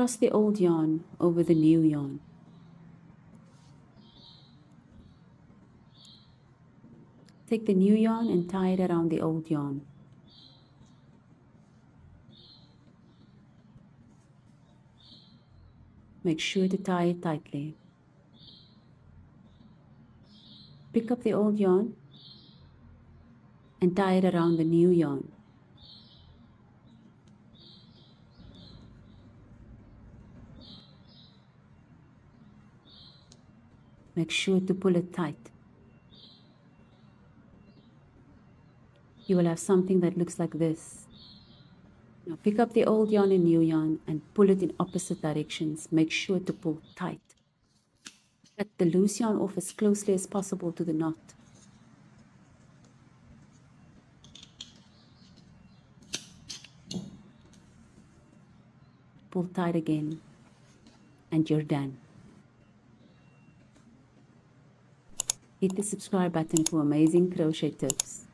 cross the old yarn over the new yarn. Take the new yarn and tie it around the old yarn. Make sure to tie it tightly. Pick up the old yarn and tie it around the new yarn. Make sure to pull it tight. You will have something that looks like this. Now pick up the old yarn and new yarn and pull it in opposite directions. Make sure to pull tight. Cut the loose yarn off as closely as possible to the knot. Pull tight again, and you're done. Hit the subscribe button for amazing crochet tips.